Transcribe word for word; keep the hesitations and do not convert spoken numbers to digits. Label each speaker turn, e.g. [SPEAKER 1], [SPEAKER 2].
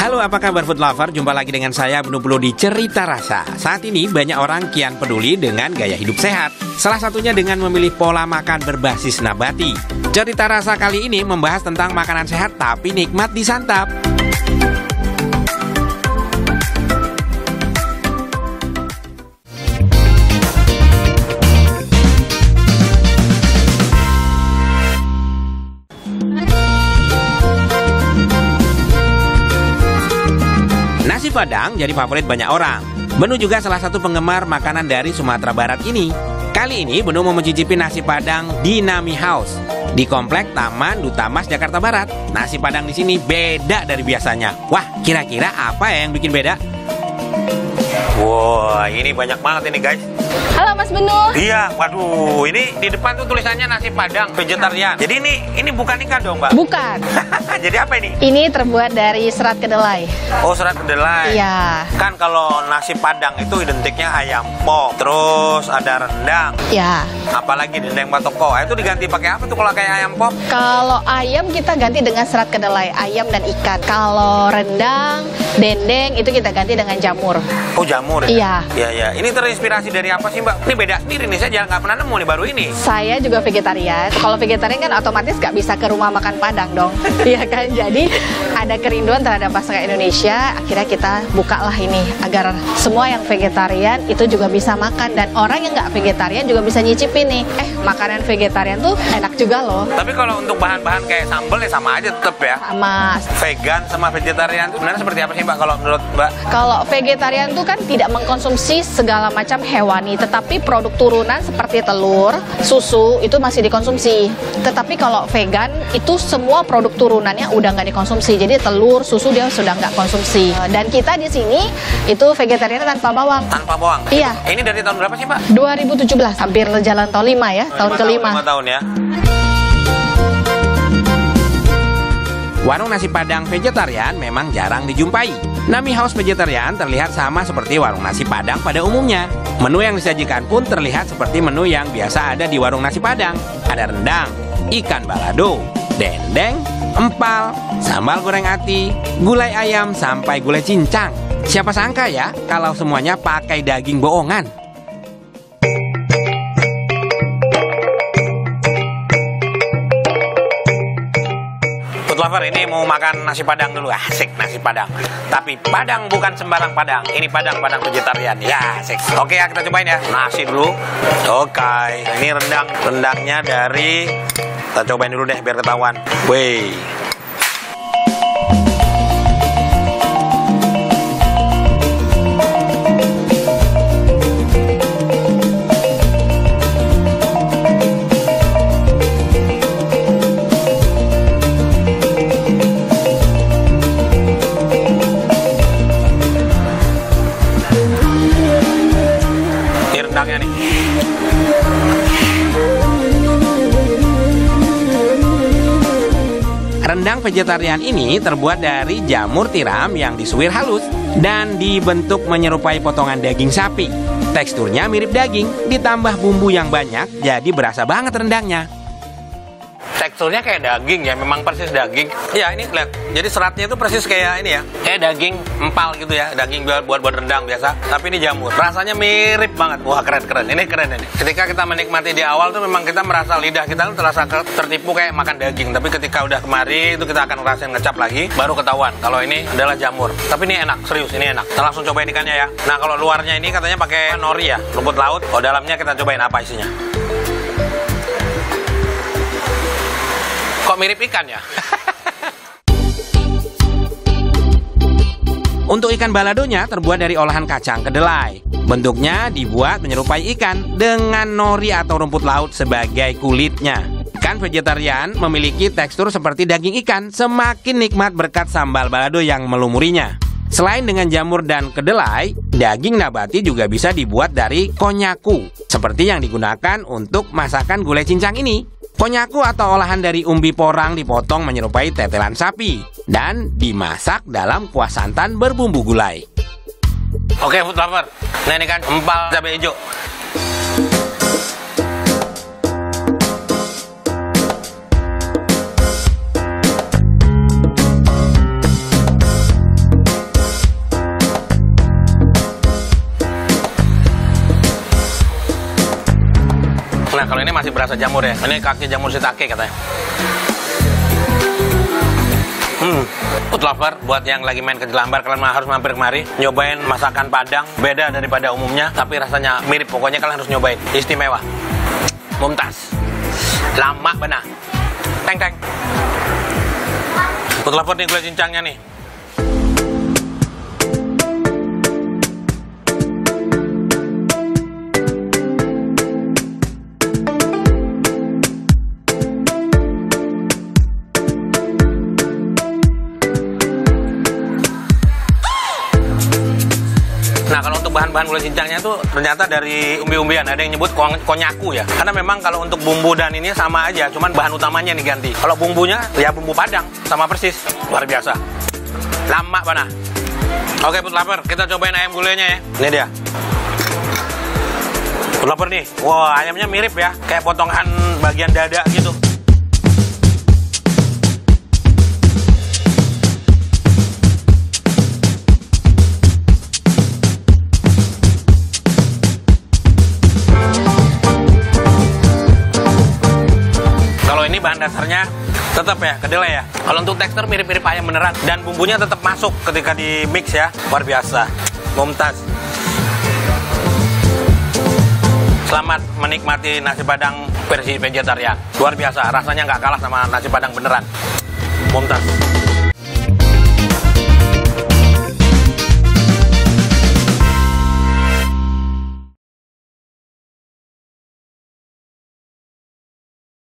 [SPEAKER 1] Halo, apa kabar food lover? Jumpa lagi dengan saya Benu Pulu di Cerita Rasa. Saat ini banyak orang kian peduli dengan gaya hidup sehat. Salah satunya dengan memilih pola makan berbasis nabati. Cerita Rasa kali ini membahas tentang makanan sehat tapi nikmat disantap. Nasi Padang jadi favorit banyak orang. Benu juga salah satu penggemar makanan dari Sumatera Barat ini. Kali ini Benu mau mencicipi nasi Padang di Nami House di Komplek Taman Duta Mas, Jakarta Barat. Nasi Padang di sini beda dari biasanya. Wah, kira-kira apa ya yang bikin beda? Wah, ini banyak banget ini guys.
[SPEAKER 2] Halo Mas Benu.
[SPEAKER 1] Iya, waduh, ini di depan tuh tulisannya nasi Padang vegetarian. Jadi ini ini bukan ikan dong, Mbak?
[SPEAKER 2] Bukan.
[SPEAKER 1] Jadi apa ini?
[SPEAKER 2] Ini terbuat dari serat kedelai.
[SPEAKER 1] Oh, serat kedelai.
[SPEAKER 2] Iya.
[SPEAKER 1] Kan kalau nasi Padang itu identiknya ayam pop, terus ada rendang.
[SPEAKER 2] Ya.
[SPEAKER 1] Apalagi dendeng batoko. Itu diganti pakai apa tuh kalau kayak ayam pop?
[SPEAKER 2] Kalau ayam kita ganti dengan serat kedelai, ayam dan ikan. Kalau rendang, dendeng itu kita ganti dengan jamur.
[SPEAKER 1] Oh, jamur ya?
[SPEAKER 2] Iya.
[SPEAKER 1] Iya, iya. Ini terinspirasi dari apa sih, Mbak? Ini beda sendiri nih, saya jarang nggak pernah nemu nih baru ini.
[SPEAKER 2] Saya juga vegetarian. Kalau vegetarian kan otomatis nggak bisa ke rumah makan Padang dong. Iya kan? Jadi ada kerinduan terhadap masakan Indonesia. Akhirnya kita bukalah ini agar semua yang vegetarian itu juga bisa makan. Dan orang yang nggak vegetarian juga bisa nyicipin nih. Eh, makanan vegetarian tuh enak juga loh.
[SPEAKER 1] Tapi kalau untuk bahan-bahan kayak sambal ya sama aja tetap ya.
[SPEAKER 2] Sama
[SPEAKER 1] vegan sama vegetarian itu sebenarnya seperti apa sih, Mbak, kalau menurut Mbak?
[SPEAKER 2] Kalau vegetarian tuh kan tidak mengkonsumsi segala macam hewani, tetapi produk turunan seperti telur, susu itu masih dikonsumsi. Tetapi kalau vegan itu semua produk turunannya udah nggak dikonsumsi. Jadi telur, susu dia sudah nggak konsumsi. Dan kita di sini itu vegetarian tanpa bawang.
[SPEAKER 1] Tanpa bawang?
[SPEAKER 2] Iya.
[SPEAKER 1] Ini dari tahun berapa sih, Mbak?
[SPEAKER 2] dua ribu tujuh belas, hampir jalan tahun lima ya, tahun kelima.
[SPEAKER 1] lima tahun ya. Warung nasi Padang vegetarian memang jarang dijumpai. Nami House Vegetarian terlihat sama seperti warung nasi Padang pada umumnya. Menu yang disajikan pun terlihat seperti menu yang biasa ada di warung nasi Padang. Ada rendang, ikan balado, dendeng, empal, sambal goreng ati, gulai ayam, sampai gulai cincang. Siapa sangka ya kalau semuanya pakai daging bohongan. Lover, ini mau makan nasi Padang dulu. Asik, nasi Padang. Tapi Padang bukan sembarang Padang. Ini Padang, Padang vegetarian. Ya, asik. Oke ya, kita cobain ya. Nasi dulu. Oke. Ini rendang. Rendangnya dari... Kita cobain dulu deh biar ketahuan. Wih. Rendangnya nih. Rendang vegetarian ini terbuat dari jamur tiram yang disuir halus dan dibentuk menyerupai potongan daging sapi. Teksturnya mirip daging, ditambah bumbu yang banyak, jadi berasa banget rendangnya. Teksturnya kayak daging ya, memang persis daging. Ya ini lihat, jadi seratnya itu persis kayak ini ya, kayak daging empal gitu ya, daging buat buat rendang biasa. Tapi ini jamur, rasanya mirip banget. Wah, keren keren, ini keren ini. Ketika kita menikmati di awal tuh memang kita merasa lidah kita tuh terasa tertipu kayak makan daging. Tapi ketika udah kemari itu kita akan ngerasain ngecap lagi, baru ketahuan kalau ini adalah jamur. Tapi ini enak, serius ini enak. Kita langsung cobain ikannya ya. Nah kalau luarnya ini katanya pakai nori ya, rumput laut. Oh dalamnya kita cobain apa isinya. Kok mirip ikan ya? Untuk ikan baladonya terbuat dari olahan kacang kedelai. Bentuknya dibuat menyerupai ikan dengan nori atau rumput laut sebagai kulitnya. Ikan vegetarian memiliki tekstur seperti daging ikan, semakin nikmat berkat sambal balado yang melumurinya. Selain dengan jamur dan kedelai, daging nabati juga bisa dibuat dari konyaku, seperti yang digunakan untuk masakan gulai cincang ini. Konyaku atau olahan dari umbi porang dipotong menyerupai tetelan sapi dan dimasak dalam kuah santan berbumbu gulai. Oke food lover, nah ini kan empal cabai hijau. Nah, kalau ini masih berasa jamur ya. Ini kaki jamur shiitake katanya. Hmm, food lover, buat yang lagi main ke Jelambar, kalian harus mampir kemari, nyobain masakan Padang, beda daripada umumnya, tapi rasanya mirip. Pokoknya kalian harus nyobain, istimewa, mumtaz, lama benar, teng teng. Food lover nih gulai cincangnya nih. Nah, kalau untuk bahan-bahan gulai cincangnya tuh ternyata dari umbi-umbian. Ada yang nyebut kon konyaku ya. Karena memang kalau untuk bumbu dan ini sama aja, cuman bahan utamanya nih ganti. Kalau bumbunya ya bumbu Padang, sama persis. Luar biasa. Lama mana? Oke, food lover, kita cobain ayam gulainya ya. Ini dia. Food lover nih. Wah, ayamnya mirip ya, kayak potongan bagian dada gitu. Ini bahan dasarnya tetap ya kedelai ya. Kalau untuk tekstur mirip-mirip ayam beneran dan bumbunya tetap masuk ketika di mix ya. Luar biasa, mumtaz. Selamat menikmati nasi Padang versi vegetarian. Luar biasa, rasanya nggak kalah sama nasi Padang beneran. Mumtaz.